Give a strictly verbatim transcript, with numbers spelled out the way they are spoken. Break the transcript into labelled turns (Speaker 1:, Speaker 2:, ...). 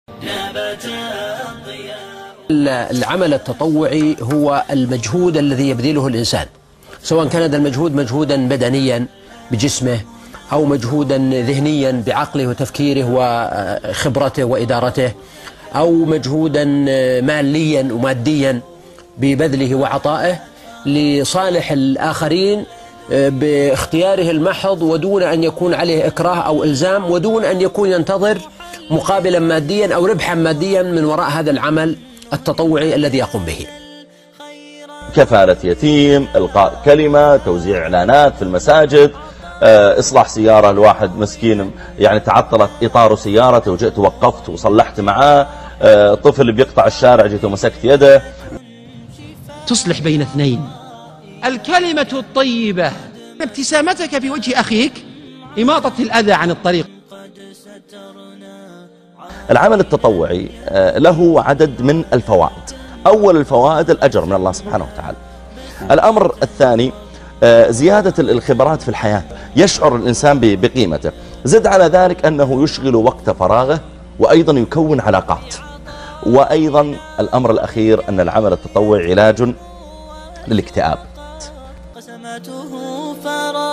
Speaker 1: العمل التطوعي هو المجهود الذي يبذله الإنسان، سواء كان هذا المجهود مجهودا بدنيا بجسمه أو مجهودا ذهنيا بعقله وتفكيره وخبرته وإدارته، أو مجهودا ماليا وماديا ببذله وعطائه لصالح الآخرين باختياره المحض ودون أن يكون عليه إكراه أو إلزام، ودون أن يكون ينتظر مقابلا ماديا أو ربحا ماديا من وراء هذا العمل التطوعي الذي يقوم به.
Speaker 2: كفالة يتيم، إلقاء كلمة، توزيع إعلانات في المساجد، إصلاح سيارة لواحد مسكين يعني تعطلت إطار سيارته وجئت وقفت وصلحت معاه، طفل بيقطع الشارع جيت ومسكت يده.
Speaker 3: تصلح بين اثنين. الكلمة الطيبة، ابتسامتك في وجه أخيك، إماطة الأذى عن الطريق.
Speaker 2: العمل التطوعي له عدد من الفوائد. أول الفوائد الأجر من الله سبحانه وتعالى. الأمر الثاني زيادة الخبرات في الحياة، يشعر الإنسان بقيمته. زد على ذلك أنه يشغل وقت فراغه وأيضا يكون علاقات. وأيضا الأمر الأخير أن العمل التطوعي علاج للاكتئاب.